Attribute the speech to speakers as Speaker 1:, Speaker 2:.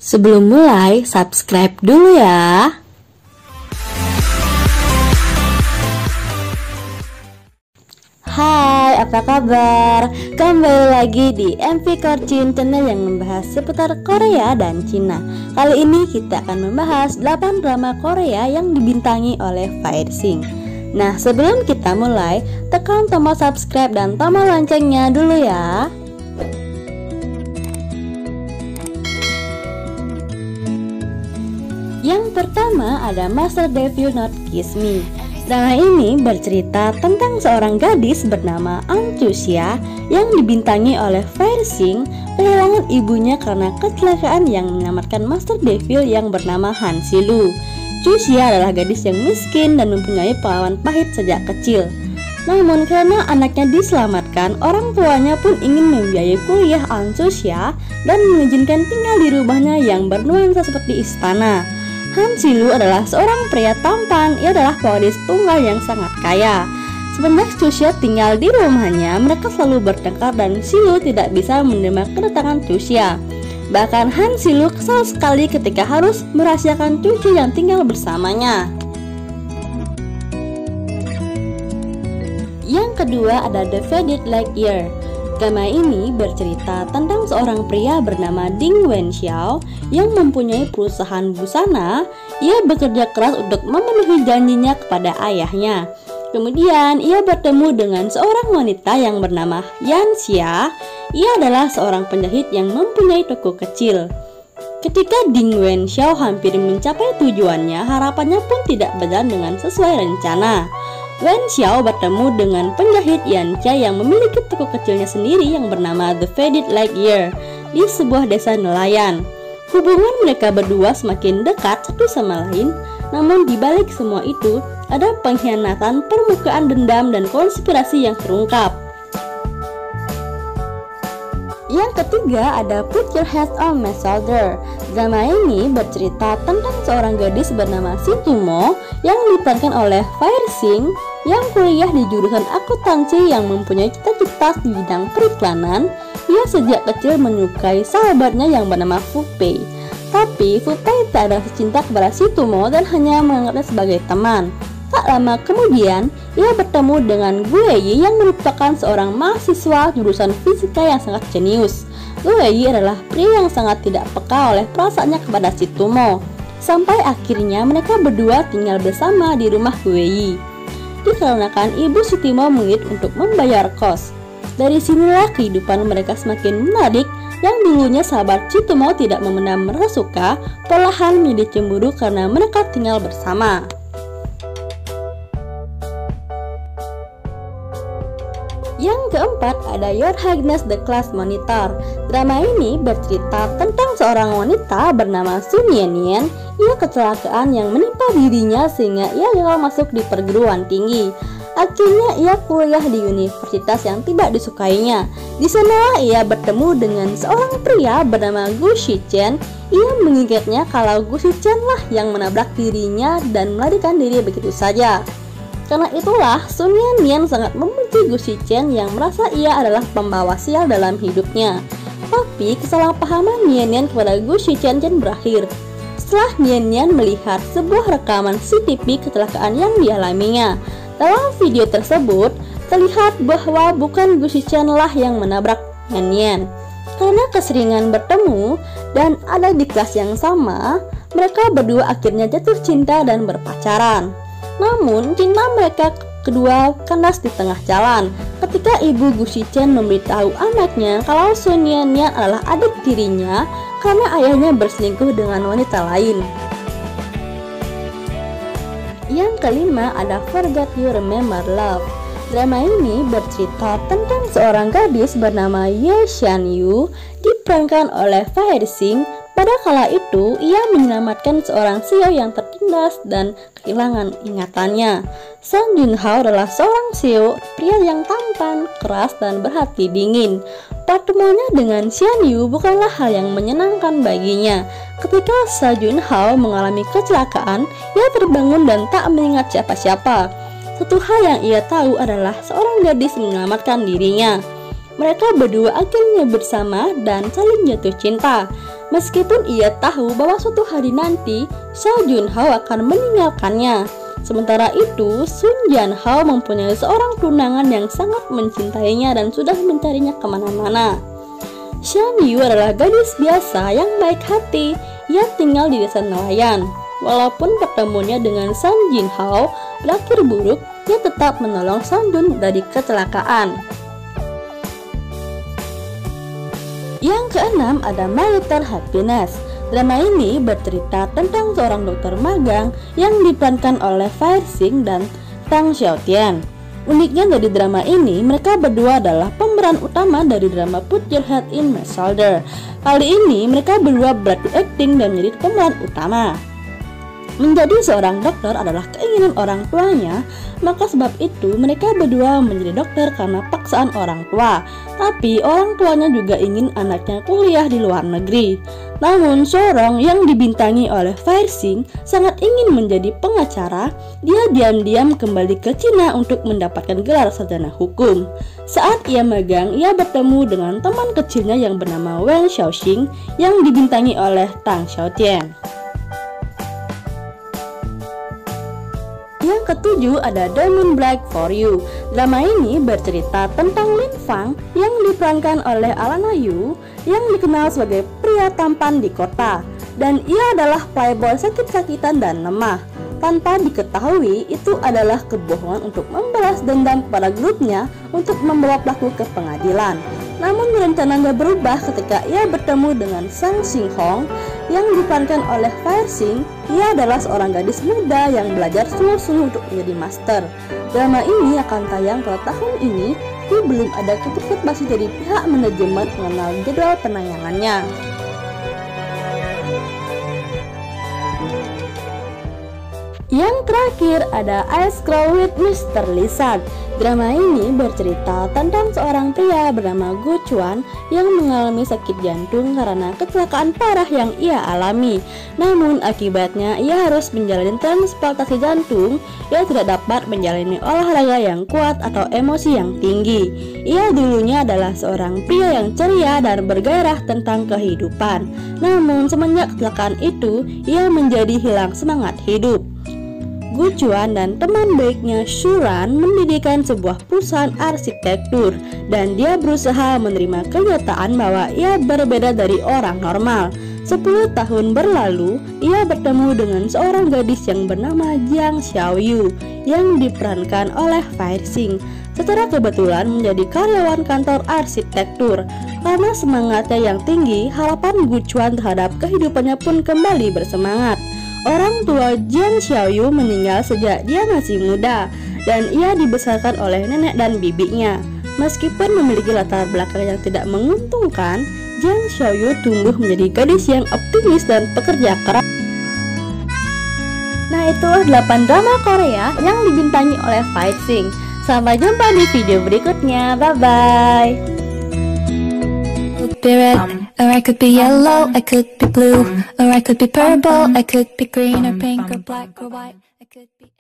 Speaker 1: Sebelum mulai, subscribe dulu ya. Hai, apa kabar? Kembali lagi di MV Korcin, channel yang membahas seputar Korea dan Cina. Kali ini kita akan membahas 8 drama Korea yang dibintangi oleh Firesin. Nah, sebelum kita mulai, tekan tombol subscribe dan tombol loncengnya dulu ya. Yang pertama ada Master Devil Not Kiss Me. Drama ini bercerita tentang seorang gadis bernama Ahn Choo-sia yang dibintangi oleh Firesin kehilangan ibunya karena kecelakaan yang menyelamatkan Master Devil yang bernama Han Si-lu. Choo-sia adalah gadis yang miskin dan mempunyai pengalaman pahit sejak kecil. Namun karena anaknya diselamatkan, orang tuanya pun ingin membiayai kuliah Ahn Choo-sia dan mengizinkan tinggal di rumahnya yang bernuansa seperti istana. Han Si-lu adalah seorang pria tampan. Ia adalah pewaris tunggal yang sangat kaya. Semenjak Choo-sia tinggal di rumahnya, mereka selalu bertengkar dan Si-lu tidak bisa menerima kedatangan Choo-sia. Bahkan Han Si-lu kesal sekali ketika harus merahasiakan Choo-sia yang tinggal bersamanya. Yang kedua ada The Faded Light Year. Drama ini bercerita tentang seorang pria bernama Ding Wenxiao yang mempunyai perusahaan busana. Ia bekerja keras untuk memenuhi janjinya kepada ayahnya. Kemudian ia bertemu dengan seorang wanita yang bernama Yan Xia. Ia adalah seorang penjahit yang mempunyai toko kecil. Ketika Ding Wenxiao hampir mencapai tujuannya, harapannya pun tidak berjalan dengan sesuai rencana. Wenxiao bertemu dengan penjahit Yan Xia yang memiliki toko kecilnya sendiri yang bernama The Faded Light Year di sebuah desa nelayan. Hubungan mereka berdua semakin dekat satu sama lain, namun di balik semua itu ada pengkhianatan, permukaan dendam, dan konspirasi yang terungkap. Yang ketiga ada Put Your Head on My Shoulder. Drama ini bercerita tentang seorang gadis bernama Shin Tumo yang diperankan oleh Firesin yang kuliah di jurusan akuntansi yang mempunyai cita-cita di bidang periklanan. Ia sejak kecil menyukai sahabatnya yang bernama Fu Pei. Tapi Fu Pei tak ada cinta kepada Shin Tumo dan hanya menganggapnya sebagai teman. Tak lama kemudian, ia bertemu dengan Gue Yi yang merupakan seorang mahasiswa jurusan fisika yang sangat jenius. Gue Yi adalah pria yang sangat tidak peka oleh perasaannya kepada Shin Tumo. Sampai akhirnya mereka berdua tinggal bersama di rumah Gue Yi. Dikarenakan ibu Shin Tumo mengirit untuk membayar kos. Dari sinilah kehidupan mereka semakin menarik. Yang dulunya sahabat Shin Tumo tidak memendam rasa suka, perlahan menjadi cemburu karena mereka tinggal bersama. Yang keempat ada Your Highness the Class Monitor. Drama ini bercerita tentang seorang wanita bernama Sun Yan. Ia kecelakaan yang menimpa dirinya sehingga ia gagal masuk di perguruan tinggi. Akhirnya ia kuliah di universitas yang tidak disukainya. Di sana ia bertemu dengan seorang pria bernama Gu Shichen. Ia mengingatnya kalau Gu Shichen lah yang menabrak dirinya dan melarikan diri begitu saja. Karena itulah Sun Yan sangat membenci Gu Shichen yang merasa ia adalah pembawa sial dalam hidupnya. Tapi kesalahpahaman Yan kepada Gu Shichen berakhir setelah Yan melihat sebuah rekaman CCTV kecelakaan yang dialaminya. Dalam video tersebut terlihat bahwa bukan Gu Shichen lah yang menabrak Yan. Karena keseringan bertemu dan ada di kelas yang sama, mereka berdua akhirnya jatuh cinta dan berpacaran. Namun cinta mereka kedua kandas di tengah jalan ketika ibu Gu Shichen memberitahu anaknya kalau Sun Yan adalah adik tirinya karena ayahnya berselingkuh dengan wanita lain. Yang kelima ada Forget You Remember Love. Drama ini bercerita tentang seorang gadis bernama Ye Shan Yu diperankan oleh Firesin. Pada kala itu, ia menyelamatkan seorang CEO yang tertindas dan kehilangan ingatannya. Song Joon Ho adalah seorang CEO, pria yang tampan, keras, dan berhati dingin. Pertemuannya dengan Shan Yu bukanlah hal yang menyenangkan baginya. Ketika Song Joon Ho mengalami kecelakaan, ia terbangun dan tak mengingat siapa-siapa. Satu hal yang ia tahu adalah seorang gadis menyelamatkan dirinya. Mereka berdua akhirnya bersama dan saling jatuh cinta. Meskipun ia tahu bahwa suatu hari nanti Seo Jun Ho akan meninggalkannya. Sementara itu, Sun Jan Ho mempunyai seorang tunangan yang sangat mencintainya dan sudah mencarinya kemana-mana. Shan Yu adalah gadis biasa yang baik hati. Ia tinggal di desa nelayan. Walaupun pertemuannya dengan Sun Jin Ho berakhir buruk, ia tetap menolong Sang Jun dari kecelakaan. Yang keenam ada My Little Happiness. Drama ini bercerita tentang seorang dokter magang yang diperankan oleh Fire Sing dan Tang Xiaotian. Uniknya dari drama ini, mereka berdua adalah pemeran utama dari drama Put Your Head in My Shoulder. Kali ini mereka berdua beradu akting dan menjadi pemeran utama. Menjadi seorang dokter adalah keinginan orang tuanya, maka sebab itu mereka berdua menjadi dokter karena paksaan orang tua. Tapi orang tuanya juga ingin anaknya kuliah di luar negeri. Namun Sorong yang dibintangi oleh Fire Sing sangat ingin menjadi pengacara. Dia diam-diam kembali ke Cina untuk mendapatkan gelar sarjana hukum. Saat ia magang, ia bertemu dengan teman kecilnya yang bernama Wang Xiaoxing yang dibintangi oleh Tang Xiaotian. Yang ketujuh ada Diamond Black for You. Drama ini bercerita tentang Lin Fang yang diperankan oleh Alana Yu yang dikenal sebagai pria tampan di kota. Dan ia adalah playboy sakit-sakitan dan lemah. Tanpa diketahui, itu adalah kebohongan untuk membalas dendam kepada grupnya untuk membawa pelaku ke pengadilan. Namun rencananya berubah ketika ia bertemu dengan Sang Sing Hong yang diperankan oleh Fire Sing. Ia adalah seorang gadis muda yang belajar sungguh-sungguh untuk menjadi master. Drama ini akan tayang pada tahun ini, tapi belum ada konfirmasi dari pihak manajemen mengenai jadwal penayangannya. Yang terakhir ada Ice Crow with Mr. Lizard. Drama ini bercerita tentang seorang pria bernama Gu Chuan yang mengalami sakit jantung karena kecelakaan parah yang ia alami. Namun akibatnya ia harus menjalani transplantasi jantung. Ia tidak dapat menjalani olahraga yang kuat atau emosi yang tinggi. Ia dulunya adalah seorang pria yang ceria dan bergairah tentang kehidupan. Namun semenjak kecelakaan itu, ia menjadi hilang semangat hidup. Gu Chuan dan teman baiknya Shuran mendirikan sebuah perusahaan arsitektur dan dia berusaha menerima kenyataan bahwa ia berbeda dari orang normal. 10 tahun berlalu, ia bertemu dengan seorang gadis yang bernama Jiang Xiaoyu yang diperankan oleh Fire Sing. Secara kebetulan menjadi karyawan kantor arsitektur. Karena semangatnya yang tinggi, harapan Gu Chuan terhadap kehidupannya pun kembali bersemangat. Orang tua Jiang Xiaoyu meninggal sejak dia masih muda dan ia dibesarkan oleh nenek dan bibinya. Meskipun memiliki latar belakang yang tidak menguntungkan, Jiang Xiaoyu tumbuh menjadi gadis yang optimis dan pekerja keras. Nah, itulah 8 drama Korea yang dibintangi oleh Fire Sing. Sampai jumpa di video berikutnya. Bye-bye.
Speaker 2: Be red, or I could be yellow, I could be blue, or I could be purple, I could be green or pink or black or white, I could be